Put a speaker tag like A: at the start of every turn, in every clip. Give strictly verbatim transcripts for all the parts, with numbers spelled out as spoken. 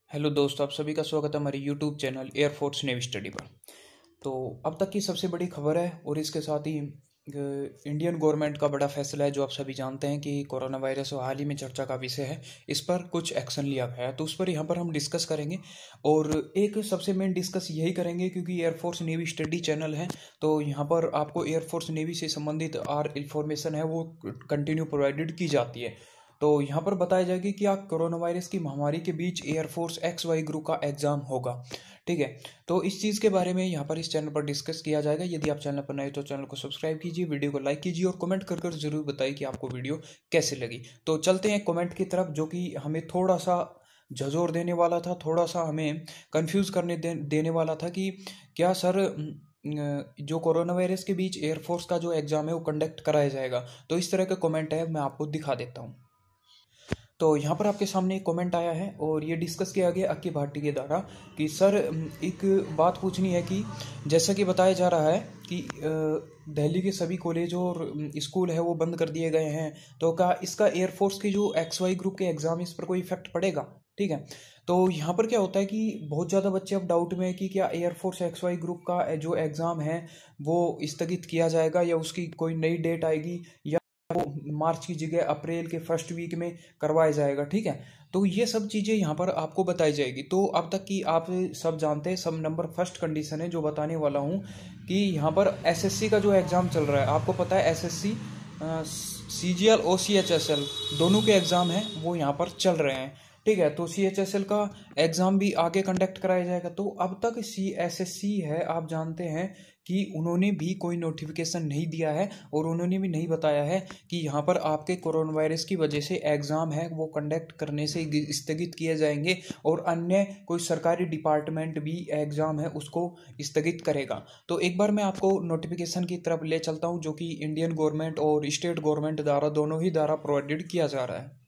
A: Hello दोस्तों, आप सभी का स्वागत है हमारे YouTube channel air force navy study पर। तो अब तक की सबसे बड़ी खबर है और इसके साथ ही अ, इंडियन गवर्नमेंट का बड़ा फैसला है जो आप सभी जानते हैं कि कोरोना वायरस और हाल ही में चर्चा का विषय है। इस पर कुछ एक्शन लिया गया है तो उस पर यहाँ पर हम डिस्कस करेंगे। और एक सबसे मेन डिस्कस यही करेंगे क्योंकि एयरफोर्स नेवी स्टडी चैनल है, तो यहाँ पर आपको एयरफोर्स नेवी से संबंधित आर इंफॉर्मेशन है वो कंटिन्यू प्रोवाइडेड की जाती है। तो यहाँ पर बताया जाएगा कि क्या कोरोना वायरस की महामारी के बीच एयरफोर्स एक्स वाई ग्रुप का एग्जाम होगा। ठीक है, तो इस चीज़ के बारे में यहाँ पर इस चैनल पर डिस्कस किया जाएगा। यदि आप चैनल पर नए तो चैनल को सब्सक्राइब कीजिए, वीडियो को लाइक कीजिए और कमेंट कर कर जरूर बताइए कि आपको वीडियो कैसे लगी। तो चलते हैं कमेंट की तरफ, जो कि हमें थोड़ा सा झंझोर देने वाला था, थोड़ा सा हमें कंफ्यूज करने दे, देने वाला था कि क्या सर जो कोरोना वायरस के बीच एयरफोर्स का जो एग्ज़ाम है वो कंडक्ट कराया जाएगा। तो इस तरह का कमेंट है, मैं आपको दिखा देता हूँ। तो यहाँ पर आपके सामने एक कमेंट आया है और ये डिस्कस किया गया अक्की भाटी के द्वारा कि सर एक बात पूछनी है कि जैसा कि बताया जा रहा है कि दिल्ली के सभी कॉलेज और स्कूल है वो बंद कर दिए गए हैं, तो क्या इसका एयरफोर्स के जो एक्स वाई ग्रुप के एग्ज़ाम इस पर कोई इफेक्ट पड़ेगा। ठीक है, तो यहाँ पर क्या होता है कि बहुत ज़्यादा बच्चे अब डाउट में है कि क्या एयरफोर्स एक्स वाई ग्रुप का जो एग्ज़ाम है वो स्थगित किया जाएगा या उसकी कोई नई डेट आएगी या वो मार्च की जगह अप्रैल के फर्स्ट वीक में करवाया जाएगा। ठीक है, तो ये सब चीज़ें यहाँ पर आपको बताई जाएगी। तो अब तक की आप सब जानते हैं, सब नंबर फर्स्ट कंडीशन है जो बताने वाला हूँ कि यहाँ पर एसएससी का जो एग्ज़ाम चल रहा है, आपको पता है एसएससी सीजीएल और सीएचएसएल दोनों के एग्ज़ाम हैं वो यहाँ पर चल रहे हैं। ठीक है, तो सी एच एस एल का एग्ज़ाम भी आगे कंडक्ट कराया जाएगा। तो अब तक सी एस एस सी है, आप जानते हैं कि उन्होंने भी कोई नोटिफिकेशन नहीं दिया है और उन्होंने भी नहीं बताया है कि यहाँ पर आपके कोरोना वायरस की वजह से एग्ज़ाम है वो कंडक्ट करने से स्थगित किए जाएंगे और अन्य कोई सरकारी डिपार्टमेंट भी एग्ज़ाम है उसको स्थगित करेगा। तो एक बार मैं आपको नोटिफिकेशन की तरफ ले चलता हूँ जो कि इंडियन गवर्नमेंट और स्टेट गवर्नमेंट द्वारा दोनों ही द्वारा प्रोवाइडेड किया जा रहा है।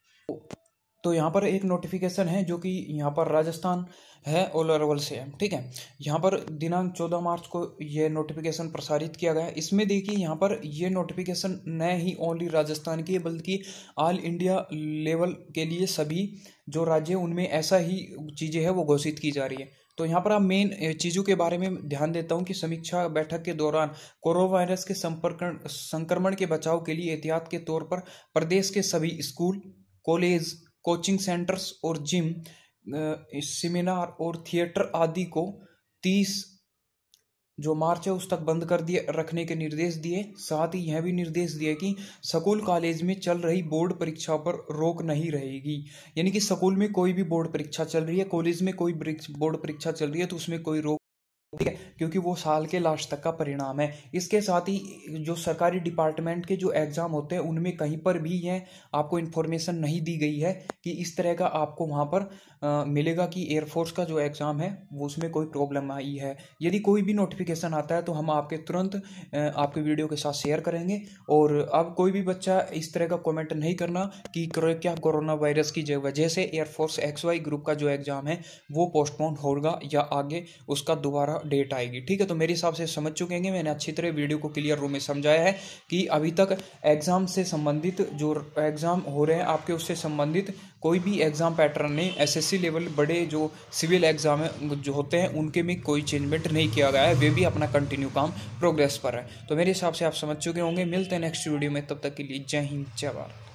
A: तो यहाँ पर एक नोटिफिकेशन है जो कि यहाँ पर राजस्थान है और अरवल से है। ठीक है, यहाँ पर दिनांक चौदह मार्च को ये नोटिफिकेशन प्रसारित किया गया है। इसमें देखिए यहाँ पर ये नोटिफिकेशन न ही ओनली राजस्थान की है बल्कि ऑल इंडिया लेवल के लिए सभी जो राज्य हैं उनमें ऐसा ही चीज़ें हैं वो घोषित की जा रही है। तो यहाँ पर आप मेन चीज़ों के बारे में ध्यान देता हूँ कि समीक्षा बैठक के दौरान कोरोना वायरस के संपर्क संक्रमण के बचाव के लिए एहतियात के तौर पर प्रदेश के सभी स्कूल, कॉलेज, कोचिंग सेंटर्स और जिम, सेमिनार और थिएटर आदि को तीस जो मार्च है उस तक बंद कर दिए रखने के निर्देश दिए। साथ ही यह भी निर्देश दिए कि स्कूल कॉलेज में चल रही बोर्ड परीक्षा पर रोक नहीं रहेगी। यानी कि स्कूल में कोई भी बोर्ड परीक्षा चल रही है, कॉलेज में कोई बोर्ड परीक्षा चल रही है तो उसमें कोई रोक, ठीक है, क्योंकि वो साल के लास्ट तक का परिणाम है। इसके साथ ही जो सरकारी डिपार्टमेंट के जो एग्ज़ाम होते हैं उनमें कहीं पर भी यह आपको इन्फॉर्मेशन नहीं दी गई है कि इस तरह का आपको वहाँ पर आ, मिलेगा कि एयरफोर्स का जो एग्ज़ाम है वो उसमें कोई प्रॉब्लम आई है। यदि कोई भी नोटिफिकेशन आता है तो हम आपके तुरंत आपके वीडियो के साथ शेयर करेंगे। और अब कोई भी बच्चा इस तरह का कमेंट नहीं करना कि क्या कोरोना वायरस की वजह से एयरफोर्स एक्स वाई ग्रुप का जो एग्ज़ाम है वो पोस्टपोन होगा या आगे उसका दोबारा डेट आएगी। ठीक है, तो मेरे हिसाब से समझ चुके हैं, मैंने अच्छी तरह वीडियो को क्लियर रूप में समझाया है कि अभी तक एग्ज़ाम से संबंधित जो एग्ज़ाम हो रहे हैं आपके उससे संबंधित कोई भी एग्ज़ाम पैटर्न नहीं, एसएससी लेवल बड़े जो सिविल एग्ज़ाम है जो होते हैं उनके में कोई चेंजमेंट नहीं किया गया है, वे भी अपना कंटिन्यू काम प्रोग्रेस पर है। तो मेरे हिसाब से आप समझ चुके होंगे। मिलते हैं नेक्स्ट वीडियो में, तब तक के लिए जय हिंद जय भारत।